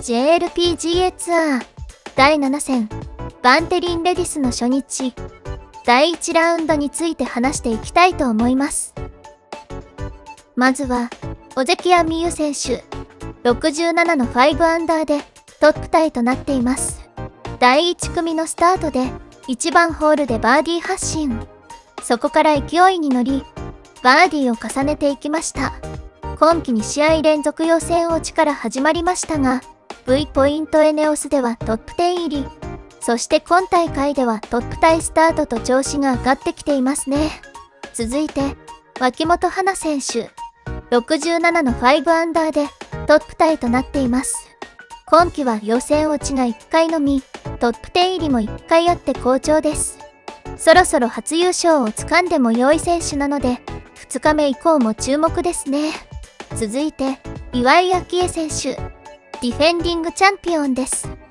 JLPGA ツアー第7戦バンテリンレディスの初日第1ラウンドについて話していきたいと思います。まずは尾関彩美悠選手67の5アンダーでトップタイとなっています。第1組のスタートで1番ホールでバーディー発進。そこから勢いに乗りバーディーを重ねていきました。今季2試合連続予選落ちから始まりましたが V ポイントエネオスではトップ10入り、そして今大会ではトップタイスタートと調子が上がってきていますね。続いて脇本華選手67の5アンダーでトップタイとなっています。今季は予選落ちが1回のみ、トップ10入りも1回あって好調です。そろそろ初優勝をつかんでも良い選手なので2日目以降も注目ですね。続いて岩井明愛選手ディフェンディングチャンピオンです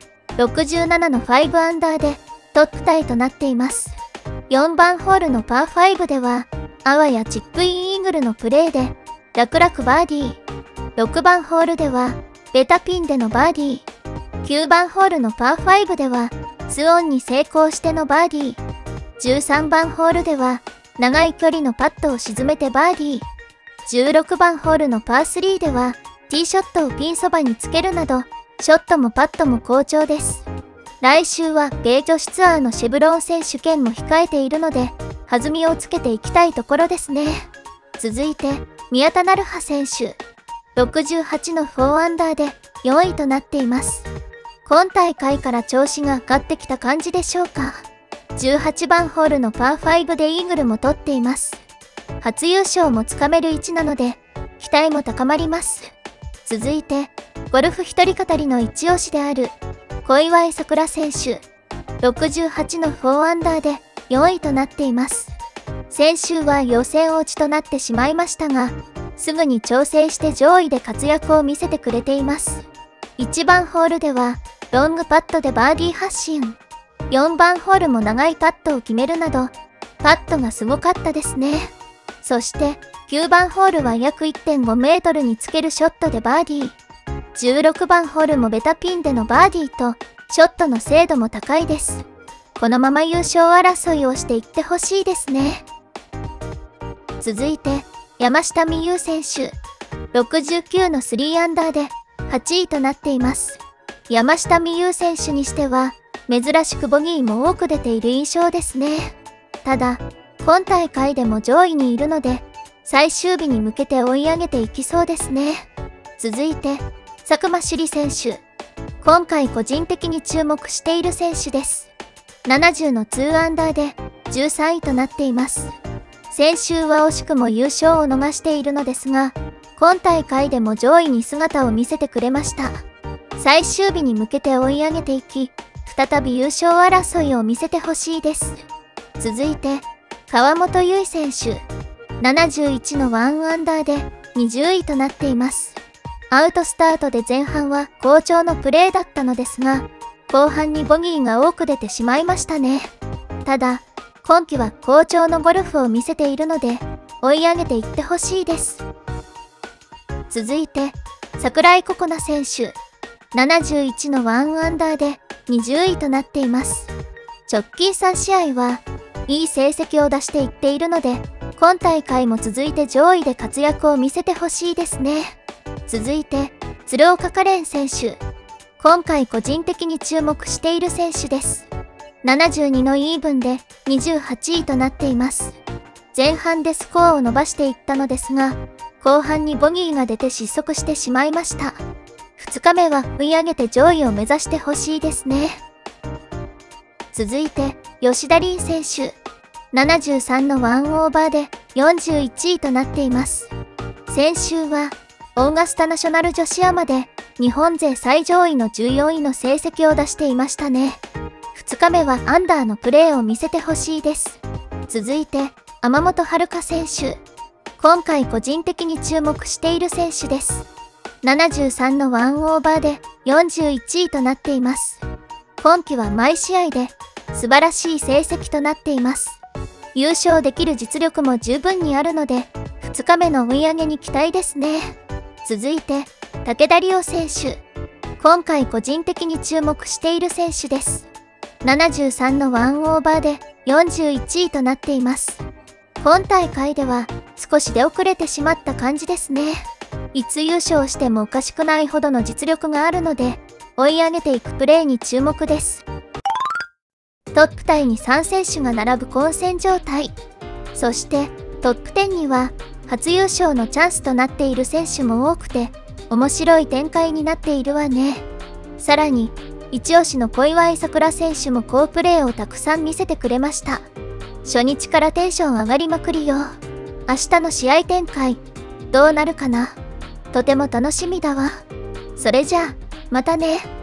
。67の5アンダーでトップタイとなっています。4番ホールのパー5ではあわやチップインイーグルのプレーで楽々バーディー。6番ホールではベタピンでのバーディー。9番ホールのパー5では2オンに成功してのバーディー。13番ホールでは長い距離のパットを沈めてバーディー。16番ホールのパー3ではティーショットをピンそばにつけるなどショットもパットも好調です。来週は米女子ツアーのシェブロン選手権も控えているので弾みをつけていきたいところですね。続いて宮田成葉選手68の4アンダーで4位となっています。今大会から調子が上がってきた感じでしょうか。18番ホールのパー5でイーグルも取っています。初優勝もつかめる位置なので期待も高まります。続いてゴルフ一人語りの一押しである小祝さくら選手68の4アンダーで4位となっています。先週は予選落ちとなってしまいましたがすぐに調整して上位で活躍を見せてくれています。1番ホールではロングパットでバーディー発進。4番ホールも長いパットを決めるなどパットがすごかったですね。そして9番ホールは約 1.5 メートルにつけるショットでバーディー。16番ホールもベタピンでのバーディーとショットの精度も高いです。このまま優勝争いをしていってほしいですね。続いて山下美夢有選手69の3アンダーで8位となっています。山下美夢有選手にしては珍しくボギーも多く出ている印象ですね。ただ今大会でも上位にいるので最終日に向けて追い上げていきそうですね。続いて佐久間朱莉選手今回個人的に注目している選手です。70の2アンダーで13位となっています。先週は惜しくも優勝を逃しているのですが今大会でも上位に姿を見せてくれました。最終日に向けて追い上げていき再び優勝争いを見せてほしいです。続いて河本結選手71の1アンダーで20位となっています。アウトスタートで前半は好調のプレーだったのですが後半にボギーが多く出てしまいましたね。ただ今季は好調のゴルフを見せているので追い上げていってほしいです。続いて櫻井心那選手71の1アンダーで20位となっています。直近3試合はいい成績を出していっているので今大会も続いて上位で活躍を見せてほしいですね。続いて鶴岡果恋選手今回個人的に注目している選手です。72のイーブンで28位となっています。前半でスコアを伸ばしていったのですが後半にボギーが出て失速してしまいました。2日目は追い上げて上位を目指してほしいですね。続いて吉田鈴選手73の1オーバーで41位となっています。先週はオーガスタナショナル女子アマで日本勢最上位の14位の成績を出していましたね。2日目はアンダーのプレーを見せてほしいです。続いて天本遥選手今回個人的に注目している選手です。73の1オーバーで41位となっています。今季は毎試合で素晴らしい成績となっています。優勝できる実力も十分にあるので2日目の追い上げに期待ですね。続いて武田梨央選手今回個人的に注目している選手です。73の1オーバーで41位となっています。今大会では少し出遅れてしまった感じですね。いつ優勝してもおかしくないほどの実力があるので、追い上げていくプレーに注目です。トップタイに3選手が並ぶ混戦状態。そしてトップ10には初優勝のチャンスとなっている選手も多くて、面白い展開になっているわね。さらに、一押しの小祝さくら選手も好プレーをたくさん見せてくれました。初日からテンション上がりまくりよ。明日の試合展開、どうなるかな。とても楽しみだわ。それじゃあ、またね。